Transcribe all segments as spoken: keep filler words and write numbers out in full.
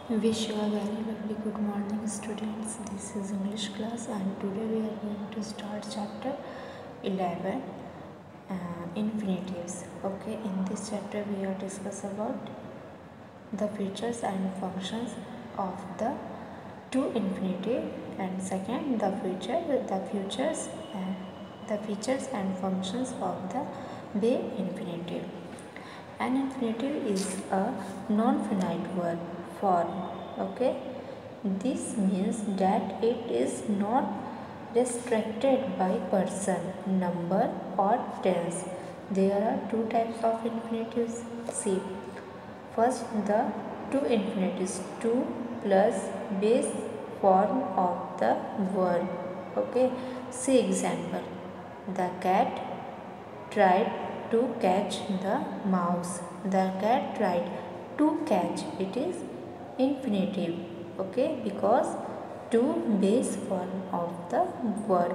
Wish you a very lovely good morning, students. This is English class, and today we are going to start chapter eleven, uh, infinitives. Okay, in this chapter we are discuss about the features and functions of the to infinitive, and second the future the futures and the features and functions of the be infinitive. An infinitive is a non-finite verb form. Okay, this means that it is not restricted by person, number or tense. There are two types of infinitives. See, first the two infinitives, to plus base form of the verb. Okay, see example: the cat tried to catch the mouse. The cat tried to catch. It is infinitive. Okay, because to base form of the verb.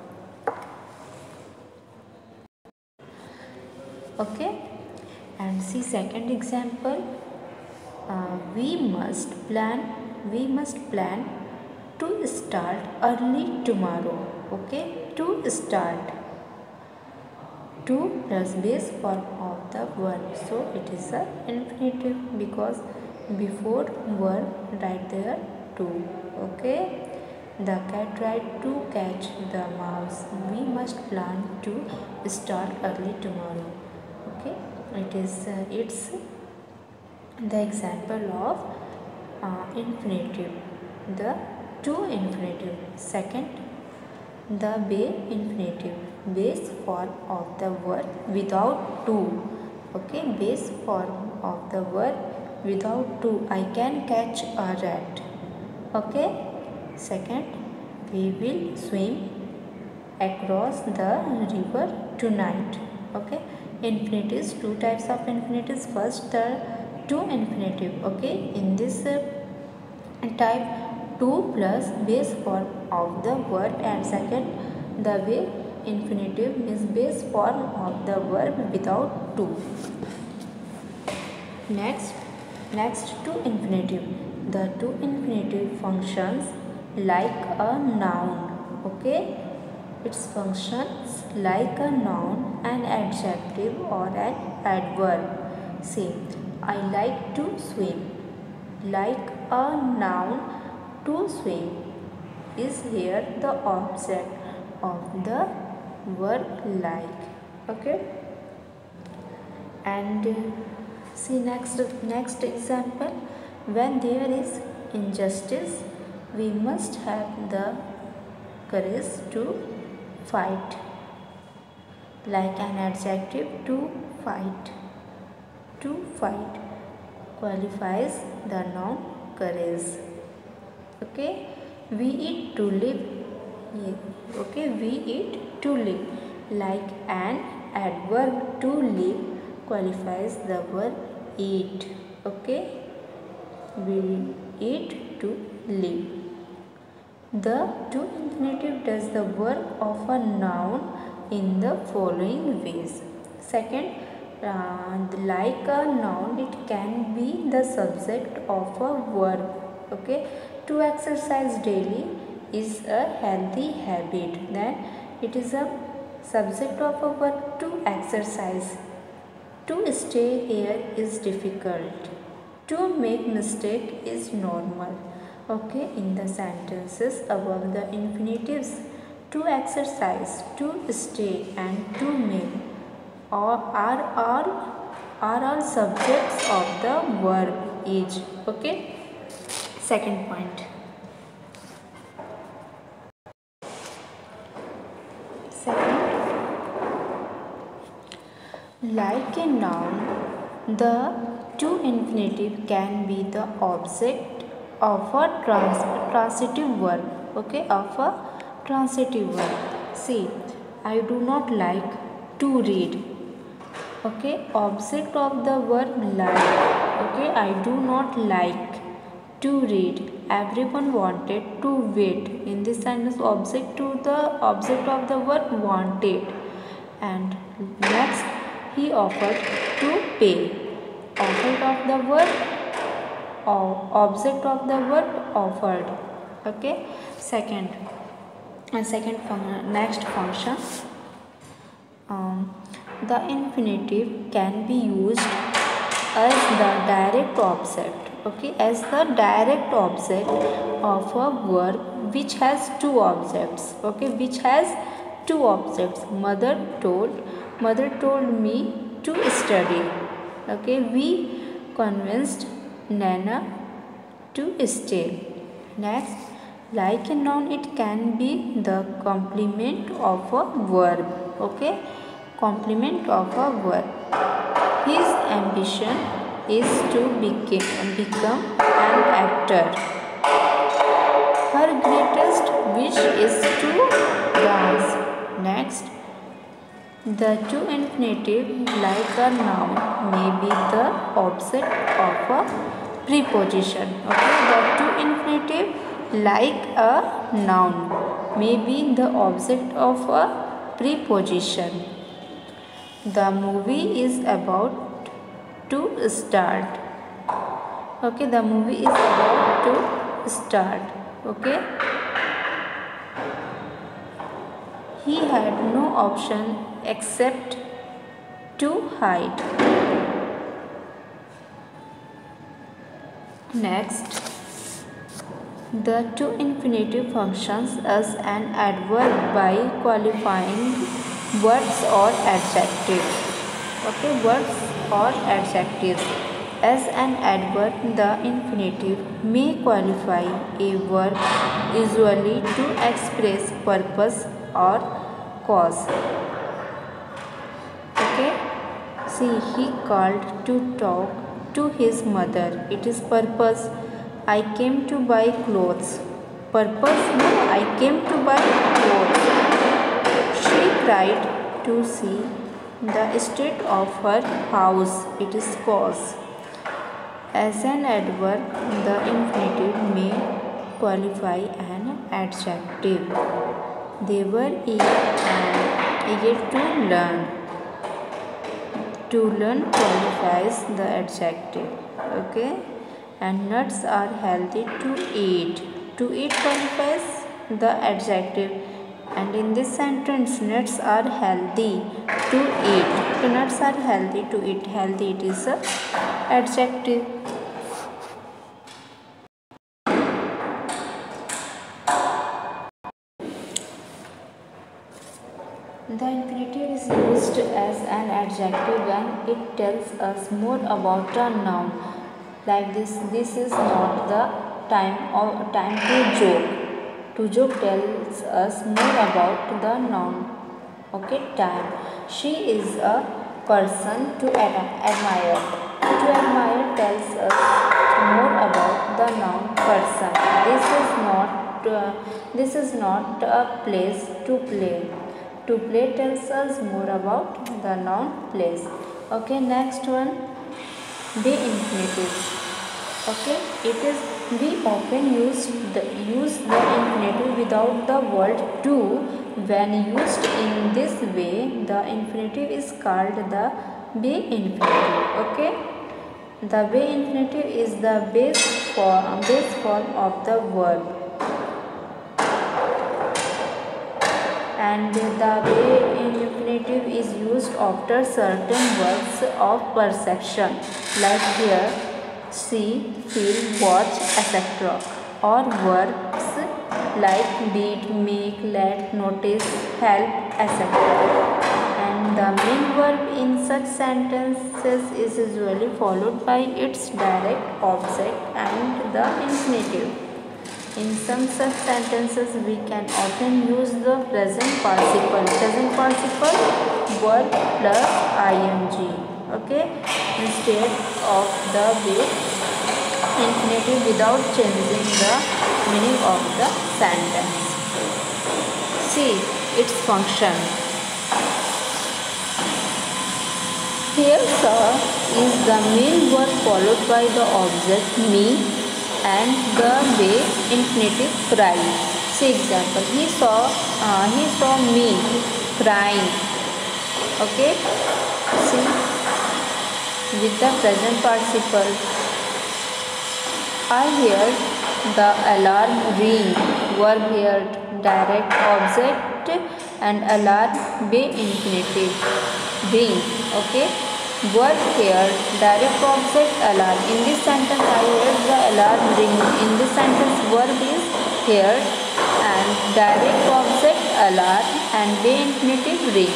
Okay, and see second example. Uh, we must plan. We must plan to start early tomorrow. Okay, to start. To plus base form of the verb, so it is a infinitive because before verb right there to. Okay, the cat tried to catch the mouse. We must plan to start early tomorrow. Okay, it is uh, it's the example of uh, infinitive, the to infinitive. Second, the be infinitive, base form of the verb without to. Okay, base form of the verb without to. I can catch a rat. Okay, second, we will swim across the river tonight. Okay, infinitives, two types of infinitives. First, the to infinitive. Okay, in this uh, type, to plus base form of the verb, and second the way infinitive means base form of the verb without to. Next, next to infinitive. The to infinitive functions like a noun. Okay, its functions like a noun, an adjective or an adverb. Say, I like to swim. Like a noun, to swim is here the object of the verb like. Okay, and uh, see next next example. When there is injustice, we must have the courage to fight. Like an adjective, to fight. To fight qualifies the noun courage. Okay, we eat to live. Okay, we eat to live. Like an adverb, to live qualifies the verb eat. Okay, we eat to live. The to infinitive does the work of a noun in the following ways. Second, uh, like a noun, it can be the subject of a verb. Okay, to exercise daily is a healthy habit. Then it is a subject of a verb, to exercise. To stay here is difficult. To make mistake is normal. Okay, in the sentences above, the infinitives to exercise, to stay and to make or are all are all subjects of the verb is. Okay, second point. Second, like a noun, the to infinitive can be the object of a trans transitive verb. Okay, of a transitive verb. See, I do not like to read. Okay, object of the verb like. Okay, I do not like to read. Everyone wanted to wait. In this sentence, object to the object of the verb wanted. And next, he offered to pay. Object of the verb or object of the verb offered. Okay. Second, and second fun- next function. Um, the infinitive can be used as the direct object, okay, as the direct object of a verb which has two objects, okay, which has two objects. Mother told, mother told me to study, okay. We convinced Nana to stay. Next, like a noun, it can be the complement of a verb, okay, complement of a verb. His ambition is to became, become an actor. Her greatest wish is to dance. Next, the two infinitive like a noun may be the object of a preposition. Okay, the two infinitive like a noun may be the object of a preposition. The movie is about to start. Okay, the movie is about to start. Okay, he had no option except to hide. Next, the two infinitive functions as an adverb by qualifying words or adjectives. Okay, words or adjectives. As an adverb, the infinitive may qualify a verb usually to express purpose or cause. Okay, see, he called to talk to his mother. It is purpose. I came to buy clothes. Purpose? No, I came to buy clothes. She cried to see the state of her house. It is cause. As an adverb, the infinitive may qualify an adjective. They were eager and eager to learn. To learn qualifies the adjective. Okay, and nuts are healthy to eat. To eat qualifies the adjective, and in this sentence nuts are healthy to eat. The nuts are healthy to eat. Healthy, it is a adjective. The infinitive is used as an adjective when it tells us more about a noun. Like this, this is not the time or time to joke. To joke tells us more about the noun. Okay, time. She is a person to admire. To admire tells us more about the noun person. This is not. Uh, this is not a place to play. To play tells us more about the noun place. Okay, next one, be infinitive. Okay, it is, we often use the use the infinitive without the word to. When used in this way, the infinitive is called the be infinitive. Okay, the be infinitive is the base form base form of the verb. And the way infinitive is used after certain verbs of perception, like hear, see, feel, watch, et cetera, or verbs like did, make, let, notice, help, et cetera. And the main verb in such sentences is usually followed by its direct object and the infinitive. In some such sentences, we can often use the present participle. Present participle verb plus ing. Okay, instead of the base infinitive without changing the meaning of the sentence. See its function. Here, saw is the main verb followed by the object me, and the way infinitive cry. See example, he saw uh, he saw me crying. Okay, see, with the present participle. I heard the alarm ring. Verb heard, direct object and alarm be infinitive. Ring. Okay. Verb heard, direct object alarm. In this sentence I heard the alarm ring. In this sentence verb is heard and direct object alarm and be infinitive ring.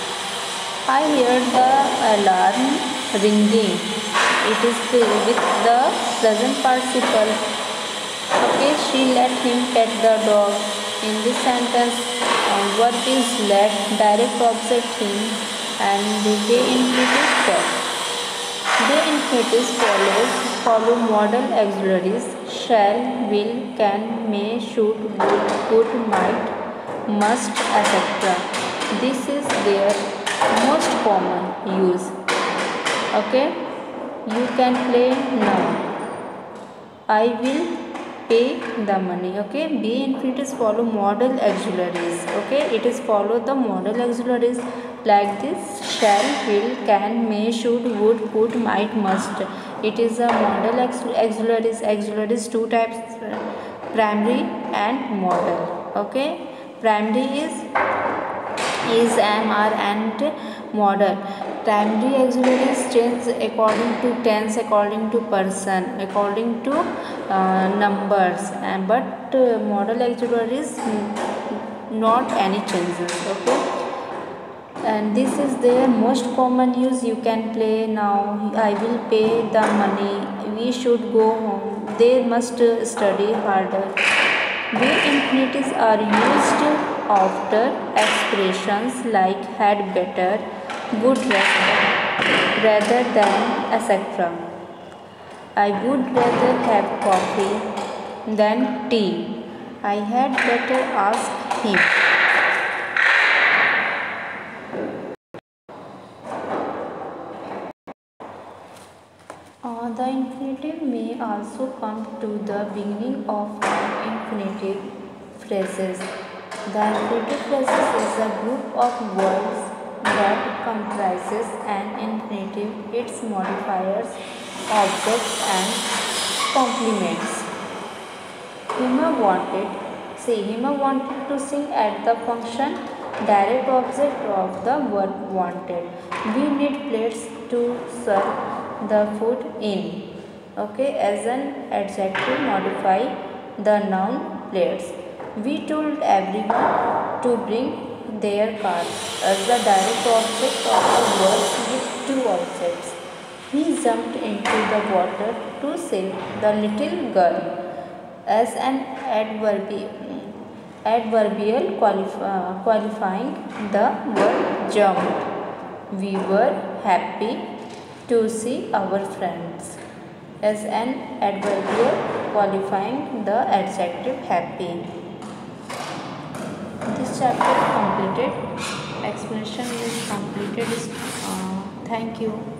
I heard the alarm ringing. It is with the present participle. Okay, she let him pet the dog. In this sentence, uh, verb is let, direct object him, and the be infinitive pet. Be infinitives follows follow modal auxiliaries shall, will, can, may, should, would, could, might, must, et cetera. This is their most common use. Okay. You can play now. I will pay the money. Okay. Be infinitives follow modal auxiliaries. Okay. It is follow the modal auxiliaries like this: shall, will, can, may, should, would, could, might, must. It is a modal auxiliaries. Auxiliaries two types: primary and modal. Okay. Primary is is, am, are, and modal. Primary auxiliaries change according to tense, according to person, according to uh, numbers, and but uh, modal auxiliaries not any changes. Okay. And this is their most common use. You can play now. I will pay the money. We should go home. They must study harder. Be infinitives are used after expressions like had better, would rather, rather than, et cetera. I would rather have coffee than tea. I had better ask him. Uh, the infinitive may also come to the beginning of an infinitive phrases. The infinitive phrases is a group of words that comprises an infinitive, its modifiers, objects and complements. Hima wanted, see, Hima wanted to sing at the function, direct object of the word wanted. We need plates to serve the food in. Okay, as an adjective modify the noun plates. We told everyone to bring their cars as the direct object of the word with two objects. He jumped into the water to save the little girl as an adverbial, adverbial qualif- uh, qualifying the word jumped. We were happy to see our friends as an adverbial qualifying the adjective happy. This chapter completed. Explanation is completed. Uh, thank you.